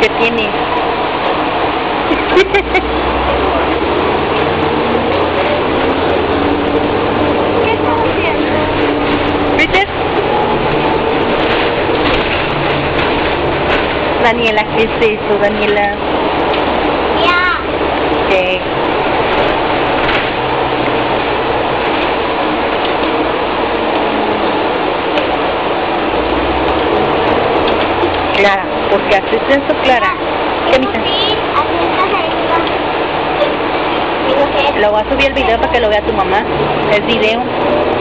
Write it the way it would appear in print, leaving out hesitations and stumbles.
¿Qué tienes? ¿Qué estás haciendo? ¿Viste? Daniela, ¿qué es eso, Daniela? Ya. ¿Qué? Clara, ¿por qué haces eso, Clara? ¿Qué Tengo que ir haciendo ejercicio. Tengo que Lo voy a subir el video para que lo vea tu mamá. El video.